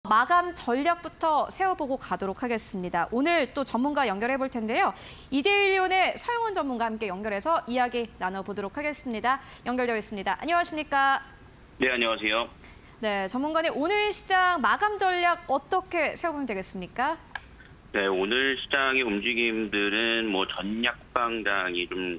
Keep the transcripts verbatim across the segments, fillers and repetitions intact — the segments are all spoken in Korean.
마감 전략부터 세워보고 가도록 하겠습니다. 오늘 또 전문가 연결해 볼 텐데요. 이데일리온의 서영훈 전문가와 함께 연결해서 이야기 나눠보도록 하겠습니다. 연결되어 있습니다. 안녕하십니까? 네, 안녕하세요. 네, 전문가님 오늘 시장 마감 전략 어떻게 세워보면 되겠습니까? 네, 오늘 시장의 움직임들은 뭐 전약방장이 좀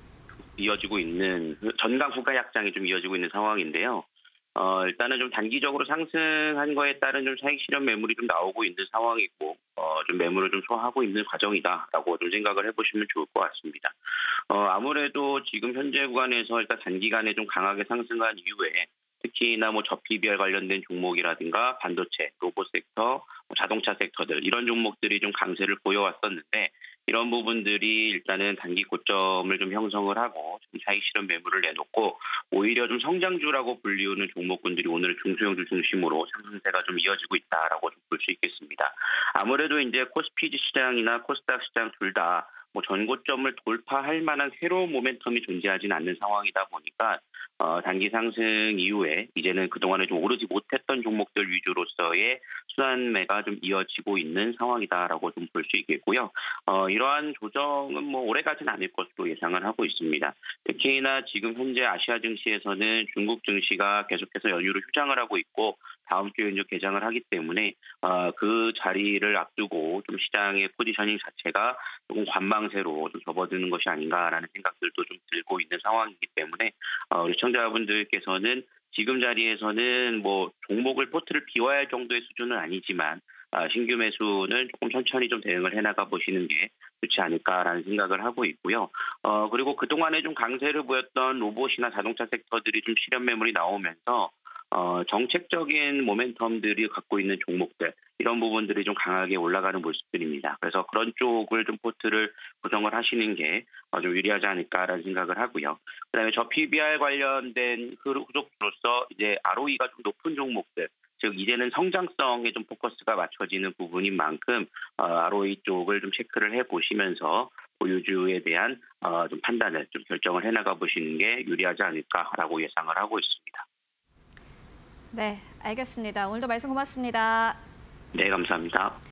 이어지고 있는, 전강 후가 약장이 좀 이어지고 있는 상황인데요. 어, 일단은 좀 단기적으로 상승한 거에 따른 좀 차익 실현 매물이 좀 나오고 있는 상황이고, 어, 좀 매물을 좀 소화하고 있는 과정이다라고 좀 생각을 해보시면 좋을 것 같습니다. 어, 아무래도 지금 현재 구간에서 일단 단기간에 좀 강하게 상승한 이후에 특히나 뭐 저피비알 관련된 종목이라든가 반도체, 로봇 섹터, 뭐 자동차 섹터들 이런 종목들이 좀 강세를 보여왔었는데 이런 부분들이 일단은 단기 고점을 좀 형성을 하고 좀 차익 실현 매물을 내놓고 오히려 좀 성장주라고 불리우는 종목군들이 오늘 중소형주 중심으로 상승세가 좀 이어지고 있다라고 좀 볼 수 있겠습니다. 아무래도 이제 코스피지 시장이나 코스닥 시장 둘 다 뭐 전고점을 돌파할 만한 새로운 모멘텀이 존재하지는 않는 상황이다 보니까 어, 단기 상승 이후에 이제는 그동안에 좀 오르지 못했던 종목들 위주로서의 순환매가 좀 이어지고 있는 상황이다라고 좀 볼 수 있겠고요. 어, 이러한 조정은 뭐 오래가지는 않을 것으로 예상을 하고 있습니다. 특히나 지금 현재 아시아 증시에서는 중국 증시가 계속해서 연휴를 휴장을 하고 있고 다음 주에 이제 개장을 하기 때문에 어, 그 자리를 앞두고 좀 시장의 포지셔닝 자체가 조금 관망세로 좀 접어드는 것이 아닌가라는 생각들도 좀 들고 있는 상황이기 때문에 어, 우리 시청자분들께서는 지금 자리에서는 뭐 종목을 포트를 비워야 할 정도의 수준은 아니지만 아, 신규 매수는 조금 천천히 좀 대응을 해나가 보시는 게 좋지 않을까라는 생각을 하고 있고요. 어, 그리고 그동안에 좀 강세를 보였던 로봇이나 자동차 섹터들이 좀 실현 매물이 나오면서 어, 정책적인 모멘텀들이 갖고 있는 종목들 이런 부분들이 좀 강하게 올라가는 모습들입니다. 그래서 그런 쪽을 좀 포트를 구성을 하시는 게 좀 유리하지 않을까라는 생각을 하고요. 그다음에 저 피비알 관련된 후속주로서 이제 알오이가 좀 높은 종목들, 즉 이제는 성장성에 좀 포커스가 맞춰지는 부분인 만큼 어, 알오이 쪽을 좀 체크를 해보시면서 보유주에 대한 어, 좀 판단을 좀 결정을 해나가 보시는 게 유리하지 않을까라고 예상을 하고 있습니다. 네, 알겠습니다. 오늘도 말씀 고맙습니다. 네, 감사합니다.